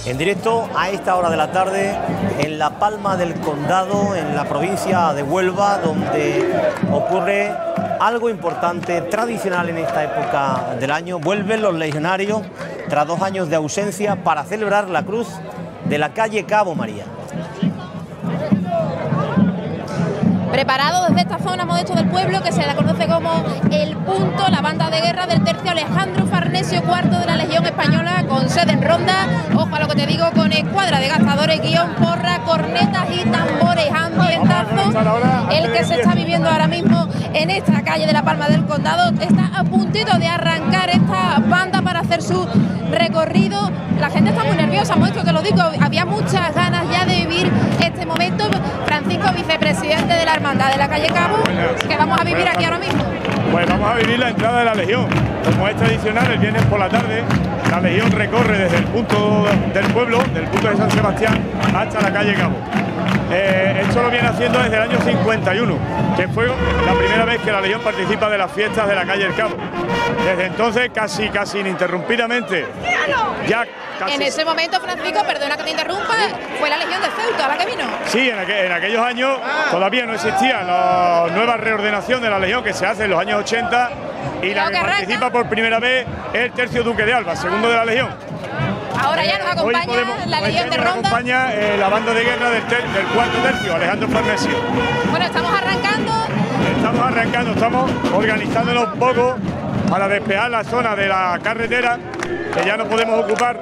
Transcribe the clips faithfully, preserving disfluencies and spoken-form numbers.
En directo a esta hora de la tarde en La Palma del Condado, en la provincia de Huelva, donde ocurre algo importante, tradicional en esta época del año. Vuelven los legionarios tras dos años de ausencia para celebrar la cruz de la calle Cabo María. Preparado desde esta zona, Modesto, del pueblo, que se la conoce como El Punto, la banda de guerra del tercio Alejandro Farnesio cuarto de la Legión Española, con sede en Ronda. Ojo a lo que te digo, con escuadra de gastadores, guión, porra, cornetas y tambores, ambientazo, el que se está viviendo ahora mismo en esta calle de La Palma del Condado. Está a puntito de arrancar esta banda para hacer su recorrido. La gente está muy nerviosa, Modesto, te lo digo, había muchas ganas ya de vivir este momento. Francisco, vicepresidente de la Hermandad de la calle Cabo, que vamos a vivir aquí ahora mismo. Pues vamos a vivir la entrada de la Legión. Como es tradicional, el viernes por la tarde, la Legión recorre desde el punto del pueblo, del punto de San Sebastián, hasta la calle Cabo. Eh, esto lo viene haciendo desde el año cincuenta y uno, que fue la primera vez que la Legión participa de las fiestas de la calle del Cabo. Desde entonces, casi casi ininterrumpidamente, ya casi... En ese momento, Francisco, perdona que te interrumpa, fue la Legión de Ceuta la que vino. Sí, en, aqu en aquellos años todavía no existía la nueva reordenación de la Legión que se hace en los años ochenta, y la que participa por primera vez es el tercio Duque de Alba, segundo de la Legión. Ahora ya nos acompaña podemos, la Legión de Ronda. Nos acompaña eh, la banda de guerra del, ter del cuarto tercio, Alejandro Farnesio. Bueno, estamos arrancando. Estamos arrancando, estamos organizándonos un poco para despejar la zona de la carretera, que ya no podemos ocupar.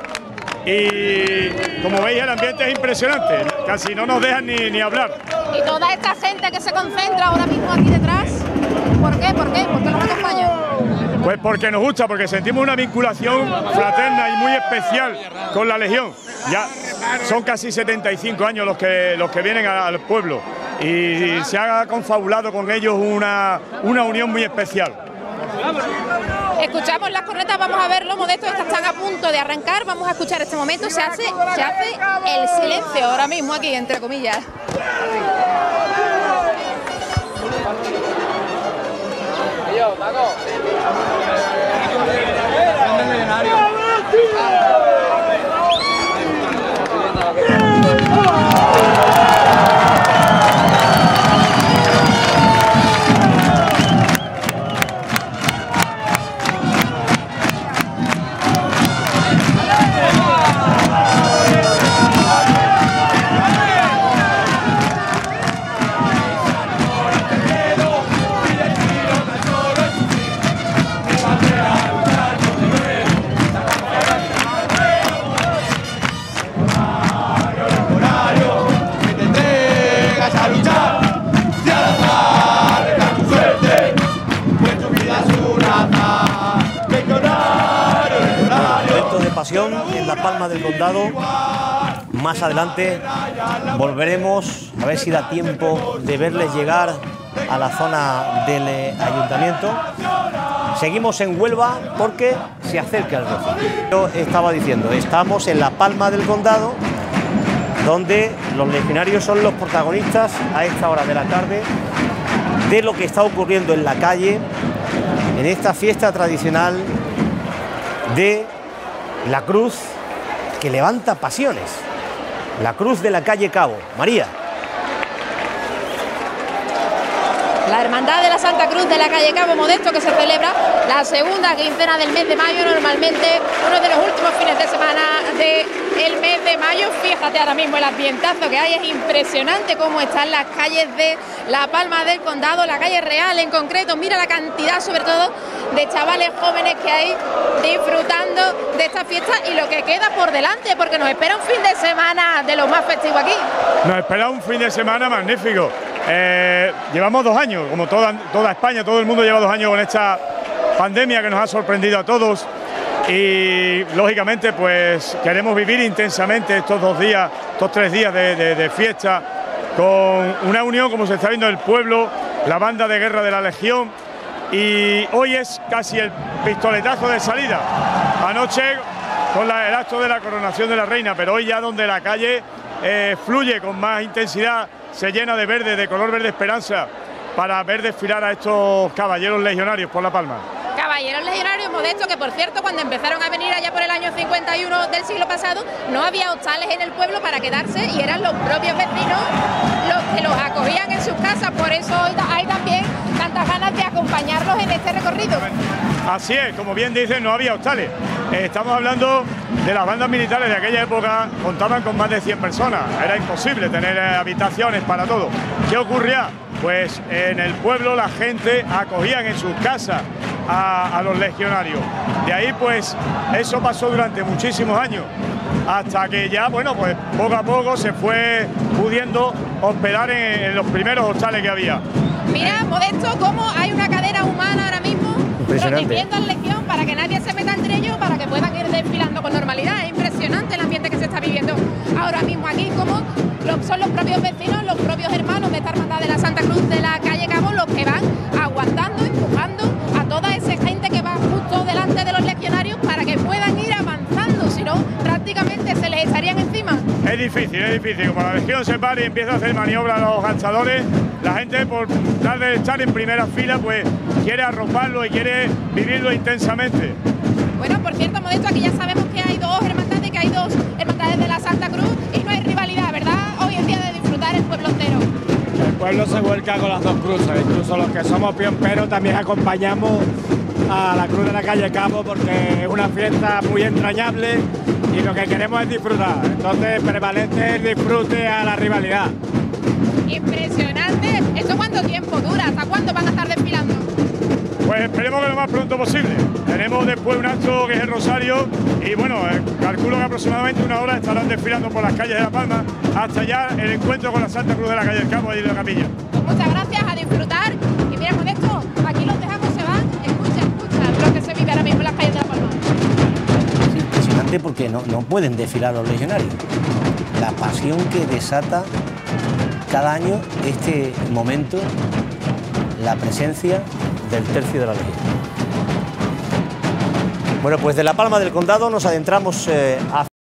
Y como veis, el ambiente es impresionante, casi no nos dejan ni, ni hablar. Y toda esta gente que se concentra ahora mismo aquí detrás, ¿por qué? ¿Por qué? ¿Por qué nos acompañan? Pues porque nos gusta, porque sentimos una vinculación fraterna y muy especial con la Legión. Ya son casi setenta y cinco años los que, los que vienen al pueblo, y se ha confabulado con ellos una, una unión muy especial. Escuchamos las cornetas, vamos a verlo, Modesto, estas están a punto de arrancar, vamos a escuchar este momento, se hace, se hace el silencio ahora mismo aquí, entre comillas. En La Palma del Condado. Más adelante volveremos a ver si da tiempo de verles llegar a la zona del eh, ayuntamiento. Seguimos en Huelva porque se acerca el Rocío. Yo estaba diciendo, estamos en La Palma del Condado, donde los legionarios son los protagonistas a esta hora de la tarde de lo que está ocurriendo en la calle, en esta fiesta tradicional de la cruz que levanta pasiones, la cruz de la calle Cabo María. La Hermandad de la Santa Cruz de la calle Cabo, Modesto, que se celebra la segunda quincena del mes de mayo, normalmente uno de los últimos fines de semana del mes de mayo. Fíjate ahora mismo el ambientazo que hay, es impresionante cómo están las calles de La Palma del Condado, la calle Real en concreto. Mira la cantidad, sobre todo, de chavales jóvenes que hay disfrutando de esta fiesta y lo que queda por delante, porque nos espera un fin de semana de lo más festivo aquí. Nos espera un fin de semana magnífico. Eh, llevamos dos años, como toda, toda España, todo el mundo lleva dos años con esta pandemia que nos ha sorprendido a todos, y lógicamente pues queremos vivir intensamente estos dos días, estos tres días de, de, de fiesta, con una unión como se está viendo el pueblo, la banda de guerra de la Legión, y hoy es casi el pistoletazo de salida. Anoche con la, el acto de la coronación de la reina, pero hoy ya donde la calle eh, fluye con más intensidad, se llena de verde, de color verde esperanza, para ver desfilar a estos caballeros legionarios por La Palma. Caballeros legionarios, Modesto, que por cierto, cuando empezaron a venir allá por el año cincuenta y uno del siglo pasado, no había hostales en el pueblo para quedarse y eran los propios vecinos los que los acogían en sus casas. Por eso hoy hay también tantas ganas de acompañarlos en este recorrido. Así es, como bien dicen, no había hostales. Eh, estamos hablando de las bandas militares de aquella época, contaban con más de cien personas, era imposible tener eh, habitaciones para todo. ¿Qué ocurría? Pues en el pueblo la gente acogían en sus casas a, a los legionarios. De ahí pues eso pasó durante muchísimos años, hasta que ya, bueno, pues poco a poco se fue pudiendo hospedar en, en los primeros hostales que había. Mira, Modesto, cómo hay una cadena humana ahora mismo protegiendo al legión para que nadie se meta entre ellos, para que puedan ir desfilando con normalidad. Es impresionante el ambiente que se está viviendo ahora mismo aquí, como los, son los propios vecinos, los propios hermanos de esta hermandad de la Santa Cruz de la calle Cabo los que van aguantando, empujando a toda esa gente que va justo delante de los legionarios para que puedan ir avanzando, si no prácticamente se les echarían encima. Es difícil, es difícil, como la legión se para y empieza a hacer maniobras a los ganchadores, la gente por tal de estar en primera fila pues quiere arroparlo y quiere vivirlo intensamente. Bueno, por cierto, Modesto, aquí ya sabemos que hay dos hermandades, que hay dos hermandades de la Santa Cruz y no hay rivalidad, ¿verdad? Hoy es día de disfrutar el pueblo entero. El pueblo se vuelca con las dos cruces, incluso los que somos piomperos también acompañamos a la Cruz de la calle Cabo porque es una fiesta muy entrañable y lo que queremos es disfrutar, entonces prevalece el disfrute a la rivalidad. Impresionante. ¿Esto cuánto tiempo dura? ¿Hasta cuándo van a estar desfilando? Pues esperemos que lo más pronto posible. Tenemos después un acto que es el Rosario y bueno, eh, calculo que aproximadamente una hora estarán desfilando por las calles de La Palma hasta ya el encuentro con la Santa Cruz de la calle del Cabo y de la Capilla. Pues muchas gracias, a disfrutar. Y mira, con esto, aquí los dejamos, se van. Escucha, escucha lo que se vive ahora mismo en las calles de La Palma. Es impresionante porque no, no pueden desfilar los legionarios. La pasión que desata cada año este momento, la presencia del tercio de la Legión. Bueno, pues de La Palma del Condado nos adentramos eh, a